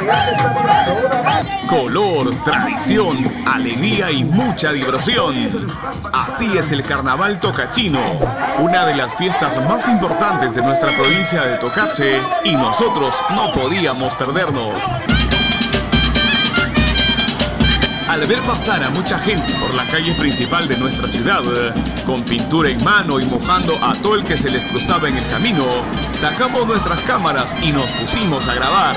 Color, tradición, alegría y mucha diversión. Así es el Carnaval Tocachino, una de las fiestas más importantes de nuestra provincia de Tocache, y nosotros no podíamos perdernos. Al ver pasar a mucha gente por la calle principal de nuestra ciudad, con pintura en mano y mojando a todo el que se les cruzaba en el camino, sacamos nuestras cámaras y nos pusimos a grabar.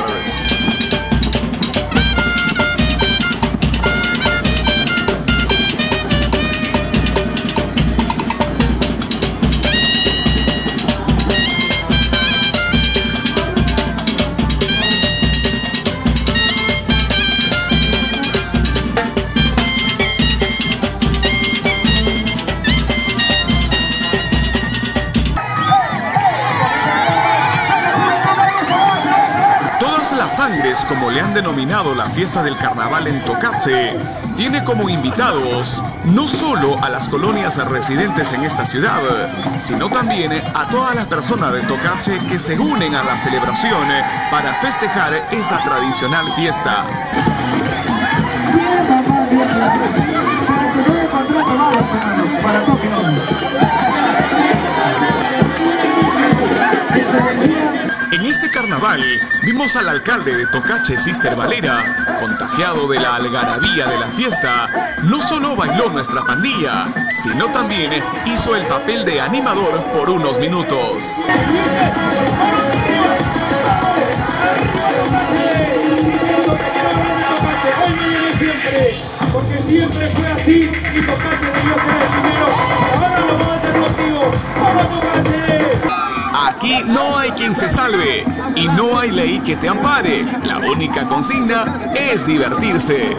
Sangres, como le han denominado la fiesta del carnaval en Tocache, tiene como invitados no solo a las colonias residentes en esta ciudad, sino también a todas las personas de Tocache que se unen a la celebración para festejar esta tradicional fiesta. En este carnaval vimos al alcalde de Tocache, Sister Valera, contagiado de la algarabía de la fiesta. No solo bailó nuestra pandilla, sino también hizo el papel de animador por unos minutos. Porque siempre fue así y Tocache debió ser el primero. Ahora lo vamos a hacer contigo. ¡Vamos, Tocache! Aquí no hay quien se salve y no hay ley que te ampare. La única consigna es divertirse.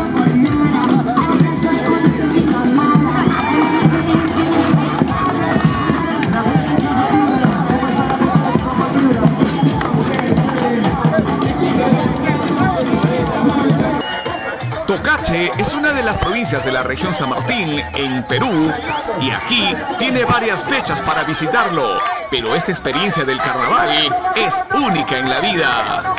Tocache es una de las provincias de la región San Martín, en Perú, y aquí tiene varias fechas para visitarlo, pero esta experiencia del carnaval es única en la vida.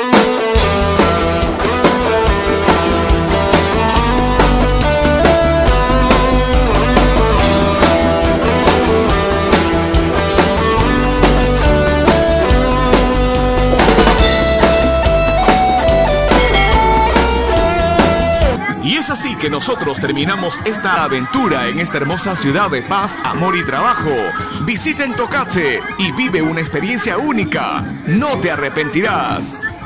Y es así que nosotros terminamos esta aventura en esta hermosa ciudad de paz, amor y trabajo. Visiten Tocache y vive una experiencia única. No te arrepentirás.